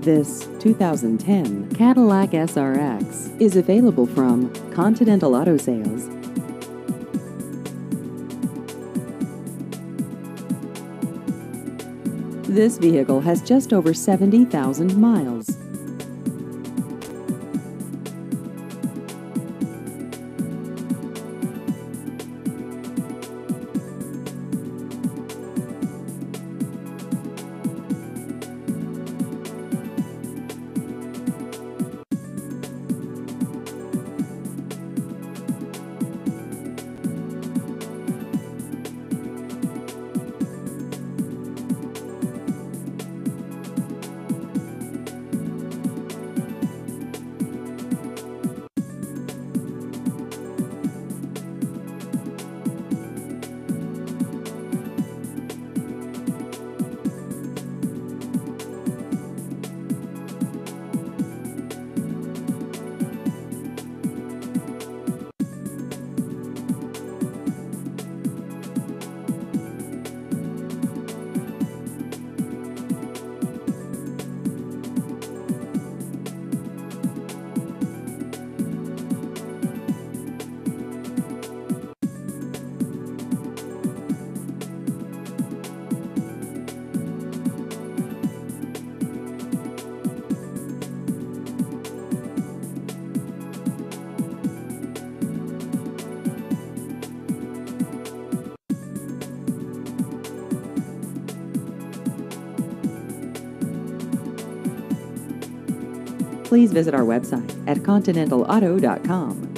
This 2010 Cadillac SRX is available from Continental Auto Sales. This vehicle has just over 70,000 miles. Please visit our website at continentalauto.com.